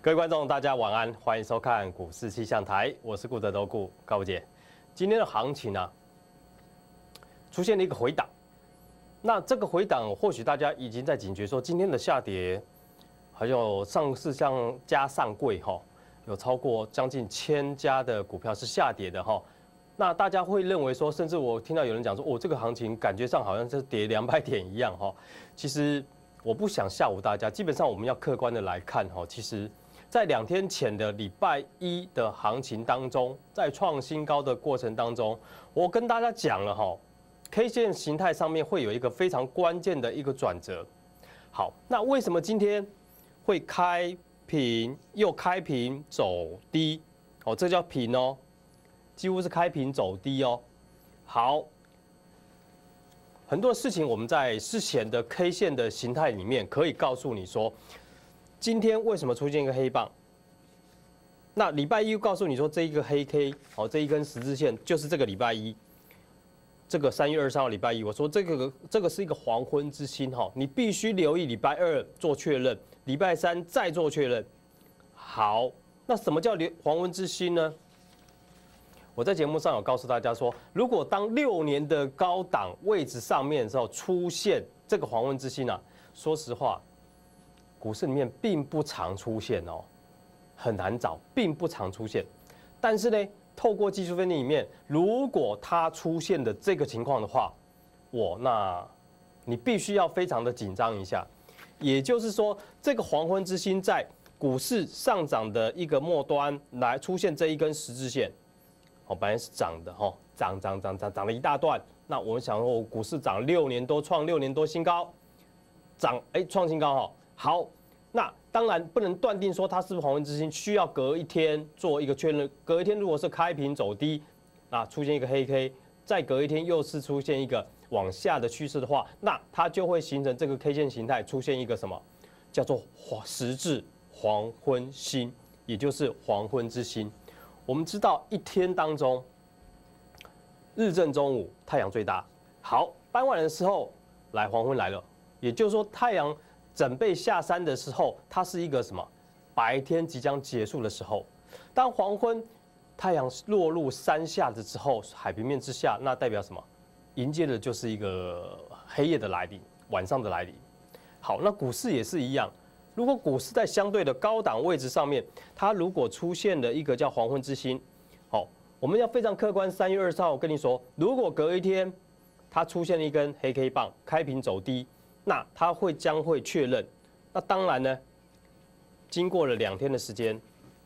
各位观众，大家晚安，欢迎收看股市气象台，我是顾德都顾高姐。今天的行情啊，出现了一个回档。那这个回档，或许大家已经在警觉说，今天的下跌，还有上市像加上柜哈，有超过将近1000家的股票是下跌的哈。那大家会认为说，甚至我听到有人讲说，这个行情感觉上好像是跌200点一样哈。其实我不想吓唬大家，基本上我们要客观的来看哈，其实。在2天前的礼拜一的行情当中，在创新高的过程当中，我跟大家讲了哈 ，K 线形态上面会有一个非常关键的一个转折。好，那为什么今天会开平又开平走低？哦，这叫平哦，几乎是开平走低哦。好，很多事情我们在之前的 K 线的形态里面可以告诉你说。今天为什么出现一个黑棒？那礼拜一又告诉你说这一个黑 K， 好，这一根十字线就是这个礼拜一，这个3月23号礼拜一，我说这个是一个黄昏之星哈，你必须留意礼拜二做确认，礼拜三再做确认。好，那什么叫黄昏之星呢？我在节目上有告诉大家说，如果当6年的高档位置上面的时候出现这个黄昏之星啊，说实话。股市里面并不常出现哦，很难找，并不常出现。但是呢，透过技术分析里面，如果它出现的这个情况的话，那你必须要非常的紧张一下。也就是说，这个黄昏之星在股市上涨的一个末端来出现这一根十字线，本来是涨的哈，涨了一大段。那我们想说，股市涨6年多，创6年多新高，创新高哈。好，那当然不能断定说它是不是黄昏之星，需要隔一天做一个确认。隔一天如果是开平走低，出现一个黑 K， 再隔一天又是出现一个往下的趋势的话，那它就会形成这个 K 线形态出现一个什么叫做十字黄昏星，也就是黄昏之星。我们知道一天当中，日正中午太阳最大，好，傍晚的时候来黄昏来了，也就是说太阳。准备下山的时候，它是一个什么？白天即将结束的时候。当黄昏，太阳落入山下的之后，海平面之下，那代表什么？迎接的就是一个黑夜的来临，晚上的来临。好，那股市也是一样。如果股市在相对的高档位置上面，它如果出现了一个叫黄昏之星，好，我们要非常客观。3月20号，我跟你说，如果隔一天它出现了一根黑 K 棒，开平走低。那它将会确认，那当然呢，经过了2天的时间，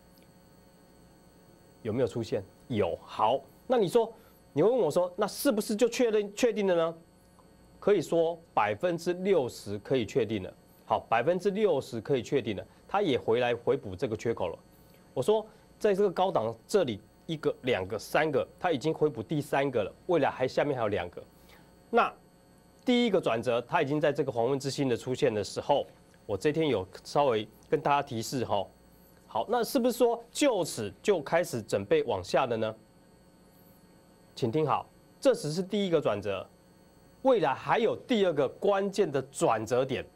有没有出现？有。好，那你问我说，那是不是就确定了呢？可以说60%可以确定了。好，60%可以确定了，它也回补这个缺口了。我说，在这个高档这里1个、2个、3个，它已经回补第3个了，未来下面还有2个，那。第一个转折，它已经在这个黄昏之星的出现的时候，我这天有稍微跟大家提示哈。好，那是不是说就此就开始准备往下的呢？请听好，这只是第一个转折，未来还有第2个关键的转折点。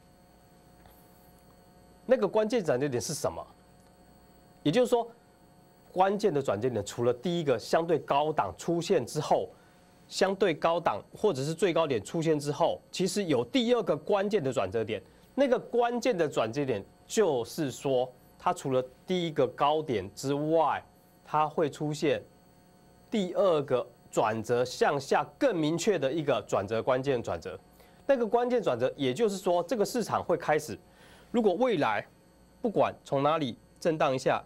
那个关键转折点是什么？也就是说，关键的转折点除了第一个相对高档出现之后。相对高档或者是最高点出现之后，其实有第2个关键的转折点。那个关键的转折点就是说，它除了第1个高点之外，它会出现第2个转折向下更明确的一个转折关键转折。那个关键转折，也就是说，这个市场会开始，如果未来不管从哪里震荡一下，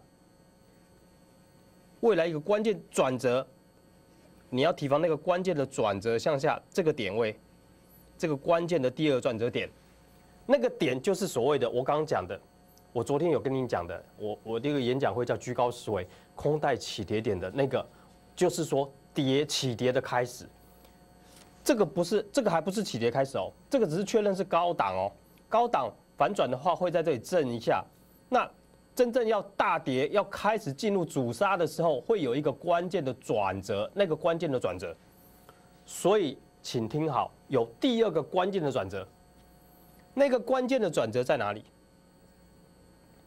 未来一个关键转折。你要提防那个关键的转折向下这个点位，这个关键的第2个转折点，那个点就是所谓的我刚刚讲的，我昨天有跟你讲的，我这个演讲会叫居高思维，空带起跌点的那个，就是说起跌的开始。这个还不是起跌开始哦，这个只是确认是高档哦，高档反转的话会在这里震一下，那。真正要大跌，要开始进入主杀的时候，会有一个关键的转折，那个关键的转折。所以，请听好，有第2个关键的转折。那个关键的转折在哪里？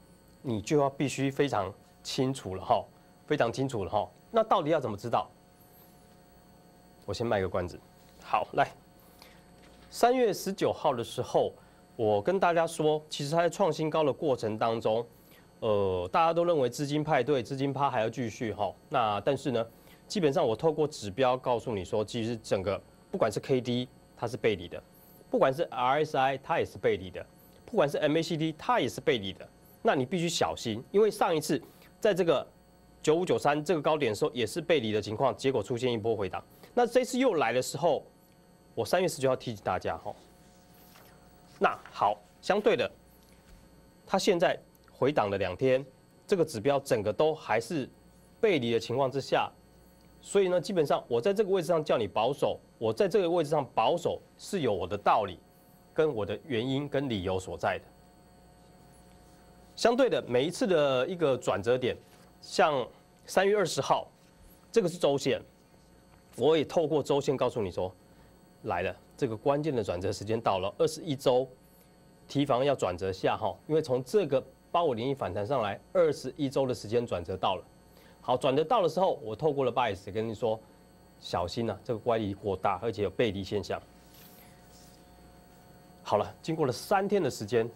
你就要必须非常清楚了哈，非常清楚了哈。那到底要怎么知道？我先卖个关子。好，来，3月19号的时候，我跟大家说，其实它在创新高的过程当中，大家都认为资金派对、资金趴还要继续哈。那但是呢，基本上我透过指标告诉你说，其实整个不管是 KD 它是背离的，不管是 RSI 它也是背离的，不管是 MACD 它也是背离的。那你必须小心，因为上一次在这个9593这个高点的时候也是背离的情况，结果出现一波回档。那这次又来的时候，我3月19号提醒大家哈。那好，相对的，它现在回档了2天，这个指标整个都还是背离的情况之下，所以呢，基本上我在这个位置上叫你保守，我在这个位置上保守是有我的道理，跟我的原因跟理由所在的。相对的，每一次的一个转折点，像3月20号，这个是周线，我也透过周线告诉你说，来了，这个关键的转折时间到了，21周提防要转折下哈，因为从这个8501反弹上来，21周的时间转折到了。好，转折到的时候，我透过了 bias 跟你说，小心啊，这个乖离过大，而且有背离现象。好了，经过了3天的时间。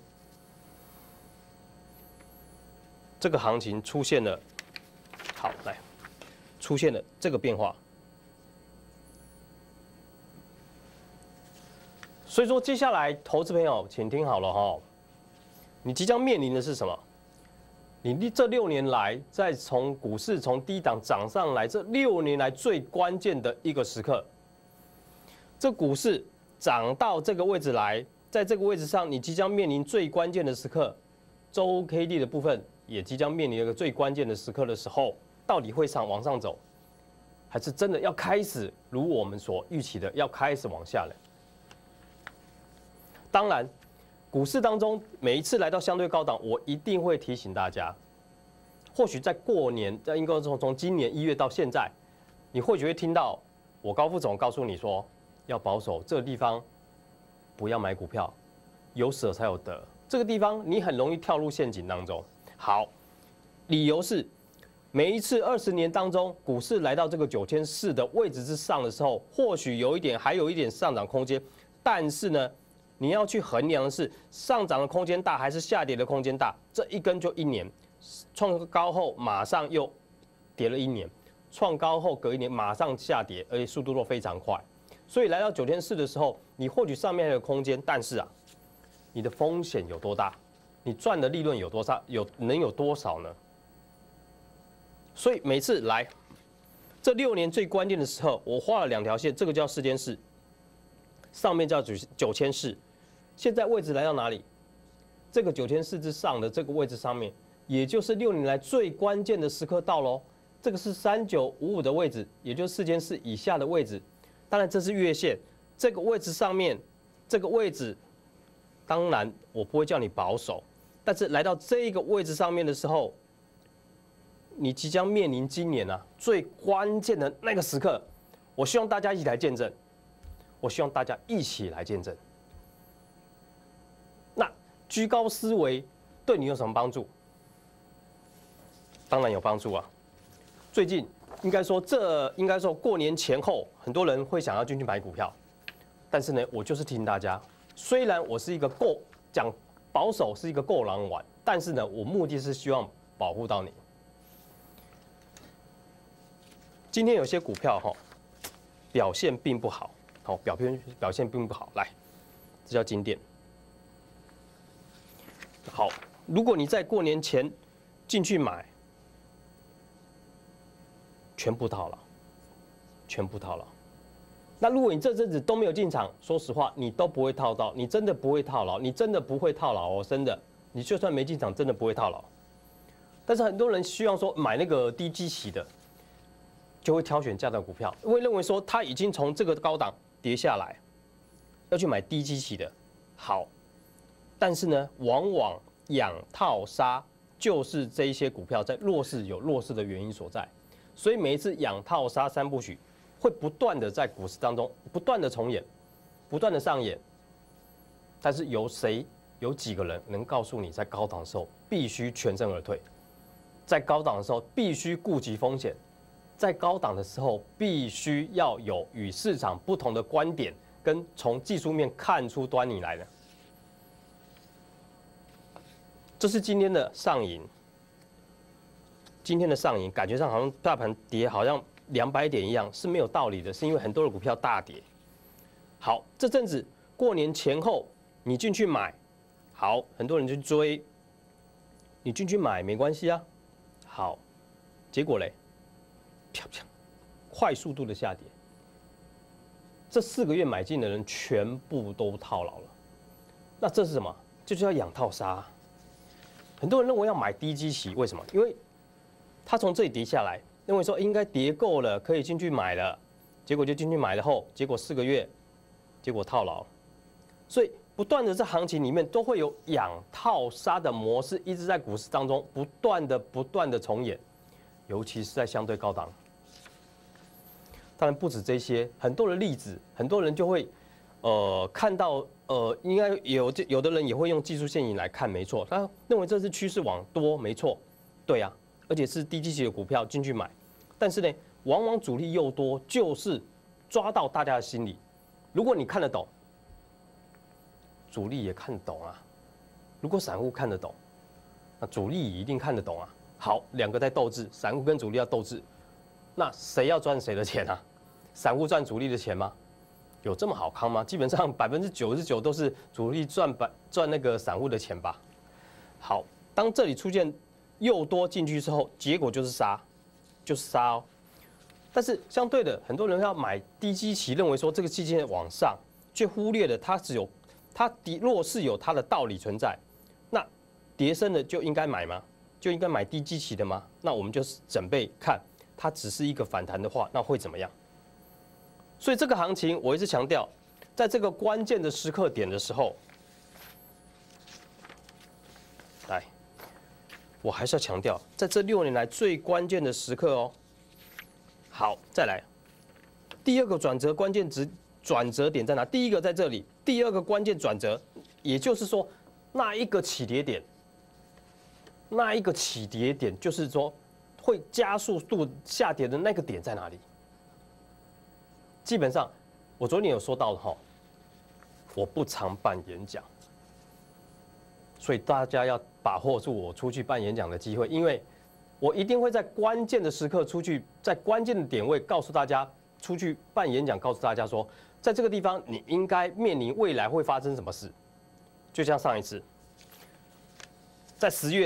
这个行情出现了，好来，出现了这个变化，所以说接下来投资朋友请听好了哈，你即将面临的是什么？你这6年来，再从股市从低档涨上来，这6年来最关键的一个时刻，这股市涨到这个位置来，在这个位置上，你即将面临最关键的时刻，周 K D 的部分。也即将面临一个最关键的时刻的时候，到底会往上走，还是真的要开始如我们所预期的要开始往下了？当然，股市当中每一次来到相对高档，我一定会提醒大家，或许在过年，应该从今年1月到现在，你或许会听到我高副总告诉你说，要保守这个地方，不要买股票，有舍才有得，这个地方你很容易跳入陷阱当中。好，理由是每一次20年当中，股市来到这个9400的位置之上的时候，或许还有一点上涨空间，但是呢，你要去衡量的是上涨的空间大还是下跌的空间大。这一根就1年，创高后马上又跌了1年，创高后隔1年马上下跌，而且速度都非常快。所以来到9400的时候，你或许上面还有空间，但是啊，你的风险有多大？你赚的利润有多少？能有多少呢？所以每次来这6年最关键的时候，我画了2条线，这个叫世间事，上面叫9000市。现在位置来到哪里？这个9000市之上的这个位置上面，也就是6年来最关键的时刻到喽。这个是3955的位置，也就是世间事以下的位置。当然这是月线，这个位置上面，这个位置，当然我不会叫你保守。但是来到这一个位置上面的时候，你即将面临今年最关键的那个时刻。我希望大家一起来见证，我希望大家一起来见证。那居高思维对你有什么帮助？当然有帮助啊。最近应该说过年前后，很多人会想要进去买股票，但是呢，我就是提醒大家，虽然我是一个讲保守是一个够狼玩，但是呢，我目的是希望保护到你。今天有些股票表现并不好，表现并不好。来，这叫金店。好，如果你在过年前进去买，全部套牢，全部套牢。那如果你这阵子都没有进场，说实话，你都不会套到，你真的不会套牢，你真的不会套牢哦，真的，你就算没进场，真的不会套牢。但是很多人希望说买那个低基期的，就会挑选这样的股票，因为认为说它已经从这个高档跌下来，要去买低基期的。好，但是呢，往往养套杀就是这一些股票在弱势有弱势的原因所在，所以每一次养套杀3部曲。会不断的在股市当中不断的重演，不断的上演，但是由谁有几个人能告诉你，在高档的时候必须全身而退，在高档的时候必须顾及风险，在高档的时候必须要有与市场不同的观点，跟从技术面看出端倪来的。这是今天的上影，今天的上影感觉上好像大盘跌好像200点一样，是没有道理的，是因为很多的股票大跌。好，这阵子过年前后你进去买，好，很多人去追，你进去买没关系啊。好，结果嘞，啪啪，快速度的下跌。这4个月买进的人全部都套牢了。那这是什么？这就叫养套杀。很多人认为要买低基期，为什么？因为他从这里跌下来，认为说应该跌够了，可以进去买了，结果就进去买了后，结果4个月，结果套牢。所以不断的在行情里面都会有养套杀的模式，一直在股市当中不断的重演，尤其是在相对高档。当然不止这些，很多的例子，很多人就会看到应该有的人也会用技术线型来看，没错，他认为这是趋势往多，没错，对啊，而且是低基期的股票进去买，但是呢，往往主力又多，就是抓到大家的心理。如果你看得懂，主力也看得懂啊。如果散户看得懂，那主力一定看得懂啊。好，两个在斗智，散户跟主力要斗智，那谁要赚谁的钱啊？散户赚主力的钱吗？有这么好康吗？基本上99%都是主力赚那个散户的钱吧。好，当这里出现又多进去之后，结果就是杀，就是杀哦。但是相对的，很多人要买低基期，认为说这个基金往上，却忽略了它弱势有它的道理存在。那跌升的就应该买吗？就应该买低基期的吗？那我们就是准备看它只是一个反弹的话，那会怎么样？所以这个行情，我一直强调，在这个关键的时刻点的时候，来，我还是要强调，在这6年来最关键的时刻哦。好，再来，第二个转折关键转折点在哪？第一个在这里，第二个关键转折，也就是说，那一个起跌点，就是说会加速度下跌的那个点在哪里？基本上，我昨天有说到的哈，我不常办演讲，所以大家要把握住我出去办演讲的机会，因为我一定会在关键的时刻出去，在关键的点位告诉大家，出去办演讲，告诉大家说，在这个地方你应该面临未来会发生什么事。就像上一次，在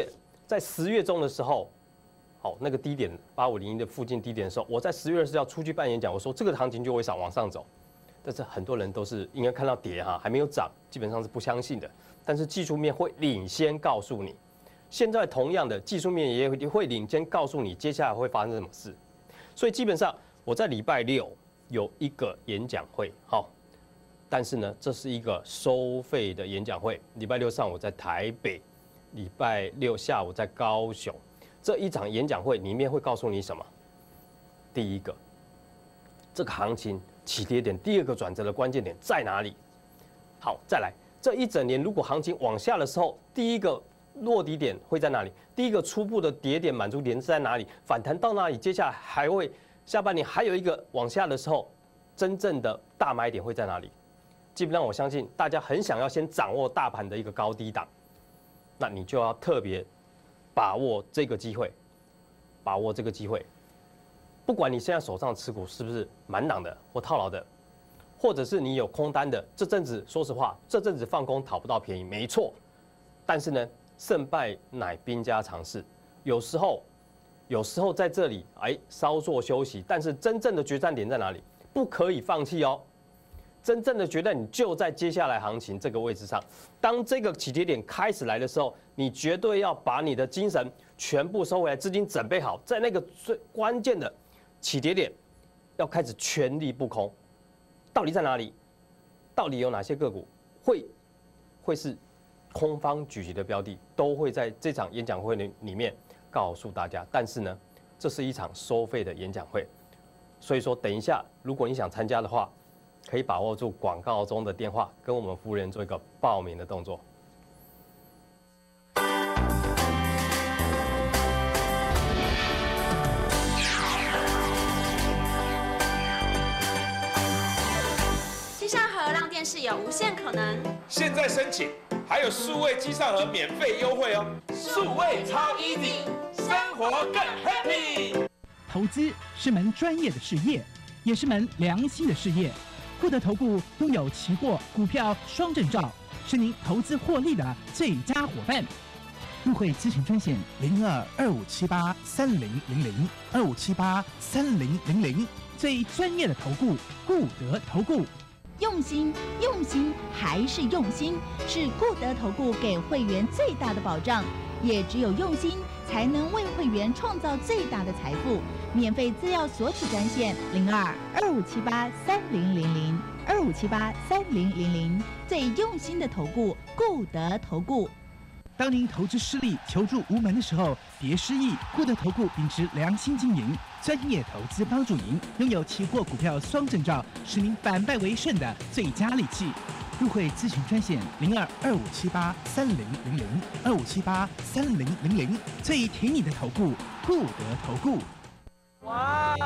10月中的时候。好，那个低点8501的附近低点的时候，我在10月20日要出去办演讲，我说这个行情就会往上走，但是很多人都是应该看到跌哈，还没有涨，基本上是不相信的。但是技术面会领先告诉你，现在同样的技术面也会领先告诉你接下来会发生什么事。所以基本上我在礼拜6有一个演讲会，好，但是呢，这是一个收费的演讲会。礼拜6上午在台北，礼拜6下午在高雄。这一场演讲会里面会告诉你什么？第一个，这个行情起跌点，第二个转折的关键点在哪里？好，再来，这一整年如果行情往下的时候，第一个落底点会在哪里？第一个初步的跌点满足点是在哪里？反弹到哪里？接下来还会下半年还有一个往下的时候，真正的大买点会在哪里？基本上我相信大家很想要先掌握大盘的一个高低档，那你就要特别把握这个机会，把握这个机会。不管你现在手上的持股是不是满档的或套牢的，或者是你有空单的，这阵子说实话，这阵子放空讨不到便宜，没错。但是呢，胜败乃兵家常事，有时候在这里稍作休息，但是真正的决战点在哪里？不可以放弃哦。真正的决战你就在接下来行情这个位置上，当这个起跌点开始来的时候，你绝对要把你的精神全部收回来，资金准备好，在那个最关键的起跌点，要开始全力布空。到底在哪里？到底有哪些个股会是空方狙击的标的？都会在这场演讲会里面告诉大家。但是呢，这是一场收费的演讲会，所以说等一下，如果你想参加的话，可以把握住广告中的电话，跟我们服务员做一个报名的动作。 有无限可能。 现在申请还有数位机上盒免费优惠哦，数位超 easy， 生活更 happy。 投资是门专业的事业，也是门良心的事业。固德投顾拥有期货、股票双证照，是您投资获利的最佳伙伴。入会咨询专线02-2578-3000，2578-3000，最专业的投顾固德投顾。 用心，用心还是用心，是固德投顾给会员最大的保障。也只有用心，才能为会员创造最大的财富。免费资料索取专线02-2578-3000，2578-3000，最用心的投顾固德投顾。 当您投资失利、求助无门的时候，别失意。固德投顾秉持良心经营，专业投资帮助您，拥有期货、股票双证照，使您反败为胜的最佳利器。入会咨询专线02-2578-3000，2578-3000，最挺你的投顾固德投顾。 哇！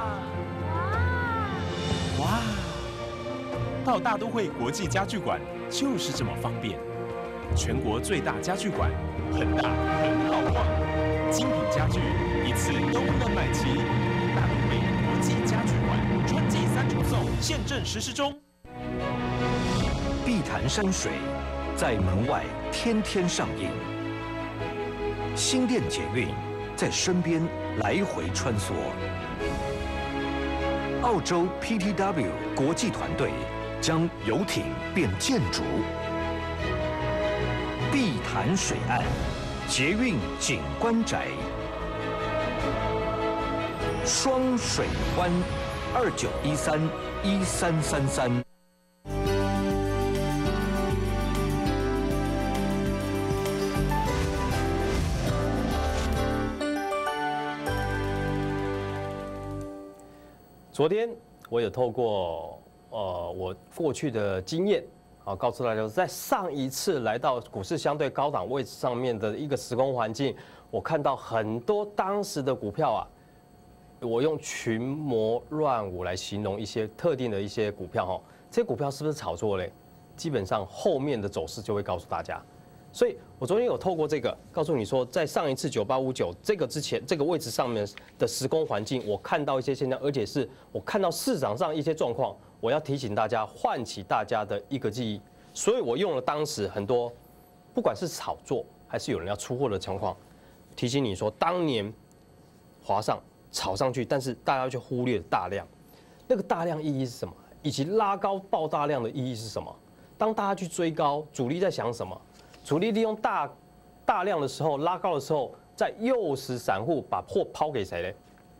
到大都会国际家具馆就是这么方便。全国最大家具馆，很大很好逛，精品家具一次都能买齐。大都会国际家具馆春季3重送现正实施中。 碧潭山水在门外天天上映，新店捷运在身边来回穿梭。澳洲 PTW 国际团队将游艇变建筑。碧潭水岸捷运景观宅，双水湾29131333。 昨天我有透过我过去的经验。好，告诉大家，在上一次来到股市相对高档位置上面的一个时空环境，我看到很多当时的股票啊，我用群魔乱舞来形容一些特定的一些股票哈，这些股票是不是炒作嘞？基本上后面的走势就会告诉大家。所以我昨天有透过这个告诉你说，在上一次9859这个之前这个位置上面的时空环境，我看到一些现象，而且是我看到市场上一些状况。我要提醒大家，唤起大家的一个记忆，所以我用了当时很多，不管是炒作还是有人要出货的情况，提醒你说，当年华上炒上去，但是大家却忽略了大量，那个大量意义是什么？以及拉高爆大量的意义是什么？当大家去追高，主力在想什么？主力利用大量的时候拉高的时候，在诱使散户把货抛给谁呢？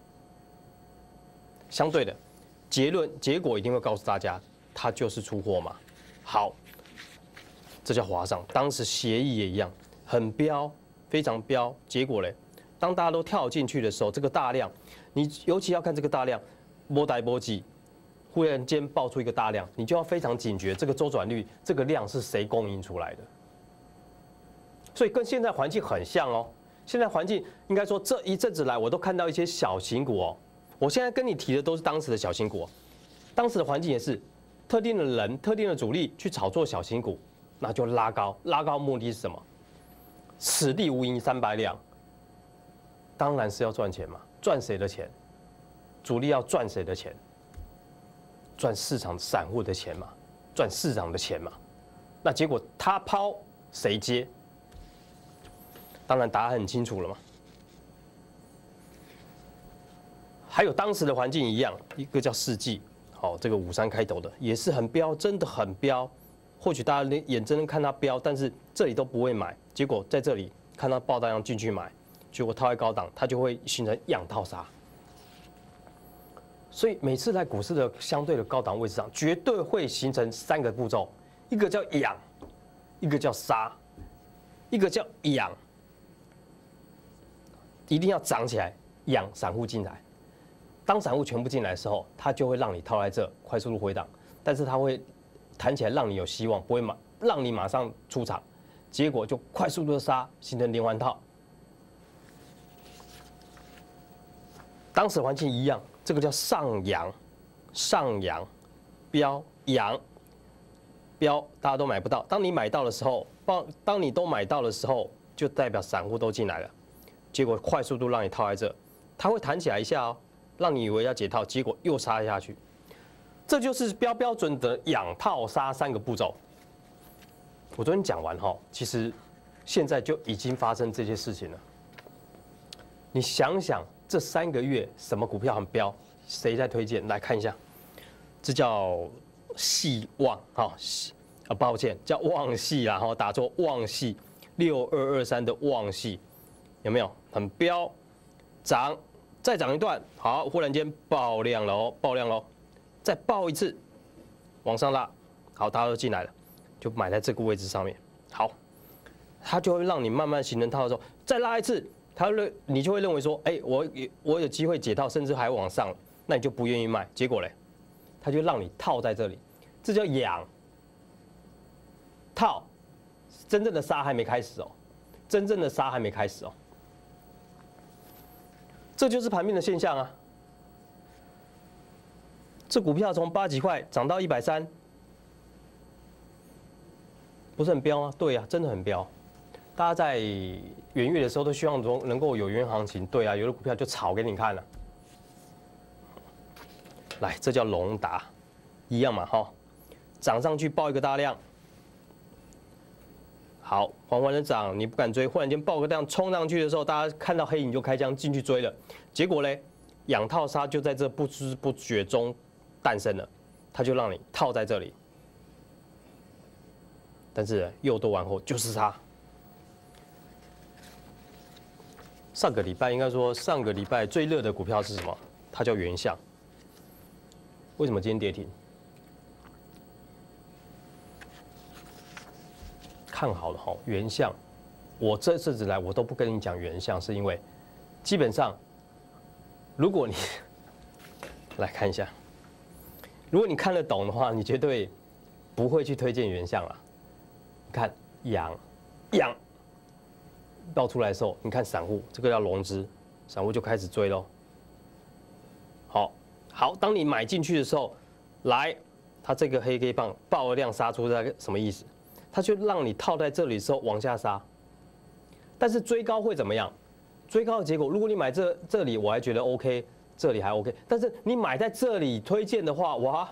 相对的。结果一定会告诉大家，它就是出货嘛。好，这叫华上，当时协议也一样，很飙，非常飙。结果嘞，当大家都跳进去的时候，这个大量，你尤其要看这个大量，波带波记，忽然间爆出一个大量，你就要非常警觉，这个周转率，这个量是谁供应出来的？所以跟现在环境很像哦。现在环境应该说这一阵子来，我都看到一些小型股哦。我现在跟你提的都是当时的小型股，当时的环境也是特定的人、特定的主力去炒作小型股，那就拉高，拉高目的是什么？此地无银300两，当然是要赚钱嘛，赚谁的钱？主力要赚谁的钱？赚市场散户的钱嘛，赚市场的钱嘛。那结果他抛谁接？当然答案很清楚了嘛。还有当时的环境一样，一个叫世纪，好，这个53开头的也是很飙，真的很飙。或许大家眼睁睁看它飙，但是这里都不会买，结果在这里看到爆大量进去买，结果套在高档，它就会形成养套杀。所以每次在股市的相对的高档位置上，绝对会形成3个步骤：一个叫养，一个叫杀，一个叫养，一定要涨起来，养散户进来。当散户全部进来的时候，它就会让你套在这快速度回档，但是它会弹起来让你有希望，不会让你马上出场，结果就快速度的杀，形成连环套。当时环境一样，这个叫上扬，上扬，飙扬， 标，大家都买不到。当你买到的时候，当你都买到的时候，就代表散户都进来了。结果快速度让你套在这，它会弹起来一下哦，让你以为要解套，结果又杀下去。这就是标准的养套杀3个步骤。我昨天讲完哈，其实现在就已经发生这些事情了。你想想，这3个月什么股票很飙？谁在推荐？来看一下，这叫细旺哈，抱歉，叫旺系啦哈，打错旺系，6223的旺系，有没有很飙？涨，再涨一段，好，忽然间爆量了哦，爆量喽，再爆一次，往上拉，好，大家都进来了，就买在这个位置上面，好，它就会让你慢慢形成套的时候，再拉一次。你就会认为说，哎，我有机会解套，甚至还往上，那你就不愿意卖。结果嘞，它就让你套在这里，这叫养套。真正的杀还没开始哦，真正的杀还没开始哦。这就是盘面的现象啊。这股票从80几块涨到130，不是很飙吗？对啊，真的很飙。大家在元月的时候都希望中能够有元行情，对啊，有的股票就炒给你看了。来，这叫隆达，一样嘛哈，涨上去爆一个大量，好，缓缓的涨，你不敢追，忽然间爆个量冲上去的时候，大家看到黑影就开枪进去追了，结果嘞，养套杀就在这不知不觉中诞生了，它就让你套在这里，但是诱多完后就是它。上个礼拜应该说上个礼拜最热的股票是什么？它叫原相。为什么今天跌停？看好了哈，原相。我这阵子来我都不跟你讲原相，是因为基本上，如果你来看一下，如果你看得懂的话，你绝对不会去推荐原相了。你看养。爆出来的时候，你看散户，这个叫融资，散户就开始追喽。好，当你买进去的时候，来，它这个黑 K 棒爆了量杀出，它什么意思？它就让你套在这里的时候往下杀。但是追高会怎么样？追高的结果，如果你买这里，我还觉得 OK， 这里还 OK， 但是你买在这里推荐的话，哇！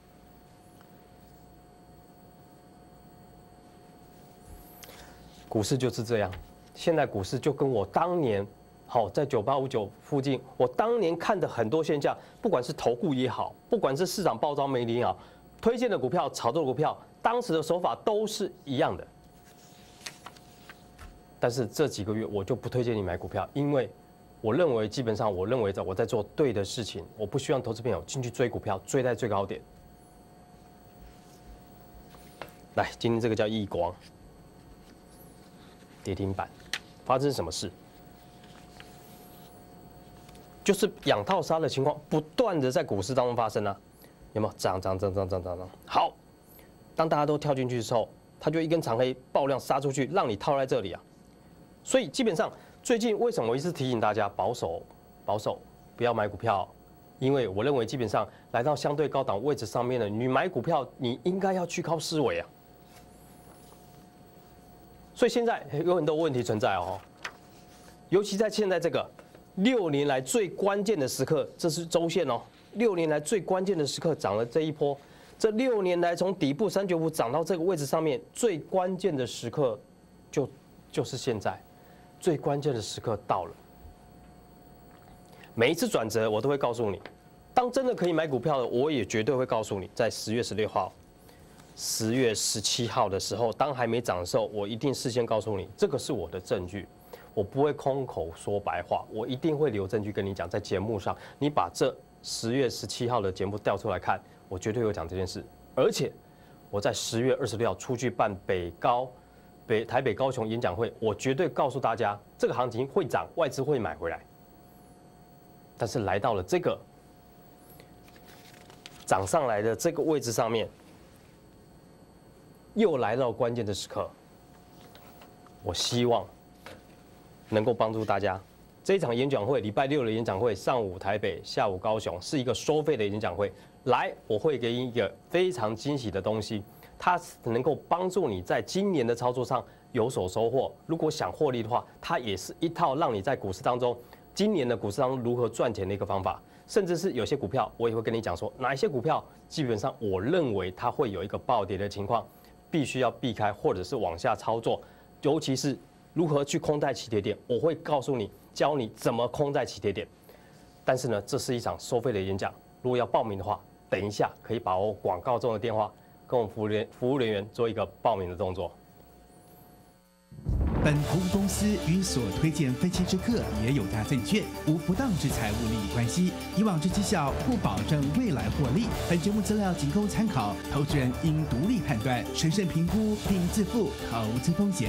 股市就是这样。现在股市就跟我当年，在9859附近，我当年看的很多现象，不管是投顾也好，不管是市场报招媒体也好，推荐的股票、炒作的股票，当时的手法都是一样的。但是这几个月我就不推荐你买股票，因为我认为基本上我认为我在做对的事情，我不希望投资朋友进去追股票，追在最高点。来，今天这个叫亿光，跌停板。发生什么事？就是养套杀的情况不断的在股市当中发生啊，有没有涨？好，当大家都跳进去的时候，它就一根长黑爆量杀出去，让你套在这里啊。所以基本上最近为什么我一直提醒大家保守，不要买股票？因为我认为基本上来到相对高档位置上面的，你买股票你应该要去靠思维啊。所以现在有很多问题存在哦，尤其在现在这个6年来最关键的时刻，这是周线哦，6年来最关键的时刻涨了这一波，这6年来从底部395涨到这个位置上面，最关键的时刻就是现在，最关键的时刻到了。每一次转折我都会告诉你，当真的可以买股票的，我也绝对会告诉你，在10月16号。10月17号的时候，当还没涨的时候，我一定事先告诉你，这个是我的证据，我不会空口说白话，我一定会留证据跟你讲。在节目上，你把这10月17号的节目调出来看，我绝对有讲这件事。而且我在10月26号出去办台北高雄演讲会，我绝对告诉大家，这个行情会涨，外资会买回来。但是来到了这个涨上来的这个位置上面。又来到关键的时刻，我希望能够帮助大家。这一场演讲会，礼拜6的演讲会，上午台北，下午高雄，是一个收费的演讲会。来，我会给你一个非常惊喜的东西， 它能够帮助你在今年的操作上有所收获。如果想获利的话，它也是一套让你在股市当中，今年的股市当中如何赚钱的一个方法。甚至是有些股票，我也会跟你讲说，哪一些股票基本上我认为它会有一个暴跌的情况，必须要避开或者是往下操作，尤其是如何去空在起跌点，我会告诉你，教你怎么空在起跌点。但是呢，这是一场收费的演讲，如果要报名的话，等一下可以把握广告中的电话，跟我们服务人员做一个报名的动作。 本投顾公司与所推荐分期之客也有大证券无不当之财务利益关系，以往之绩效不保证未来获利。本节目资料仅供参考，投资人应独立判断、审慎评估并自负投资风险。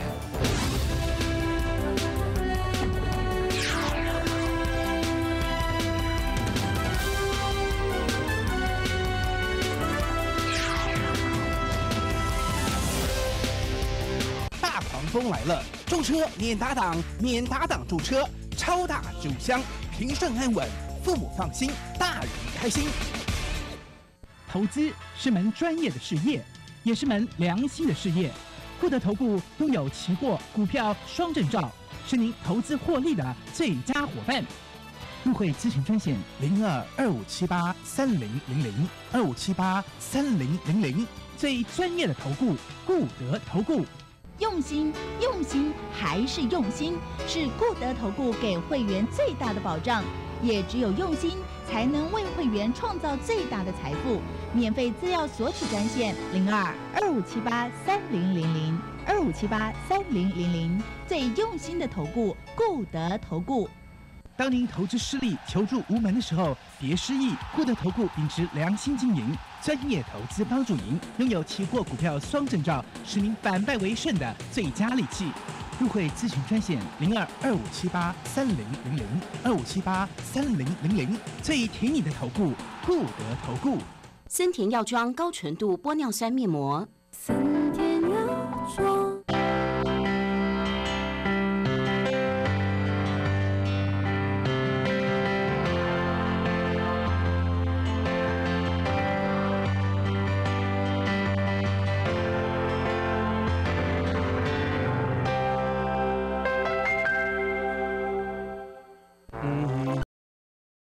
风来了，驻车免打档，免打档驻车，超大置物箱，平顺安稳，父母放心，大人开心。投资是门专业的事业，也是门良心的事业。固德投顾拥有期货、股票双证照，是您投资获利的最佳伙伴。入会咨询专线02-2578-3000，2578-3000，最专业的投顾，固德投顾。 用心，用心还是用心，是固德投顾给会员最大的保障。也只有用心，才能为会员创造最大的财富。免费资料索取专线02-2578-3000，2578-3000，最用心的投顾，固德投顾。 当您投资失利、求助无门的时候，别失意。固德投顾秉持良心经营，专业投资帮助您，拥有期货、股票双证照，使您反败为胜的最佳利器。入会咨询专线02-2578-3000，2578-3000，最挺你的投顾，固德投顾。 森田药妆高纯度玻尿酸面膜。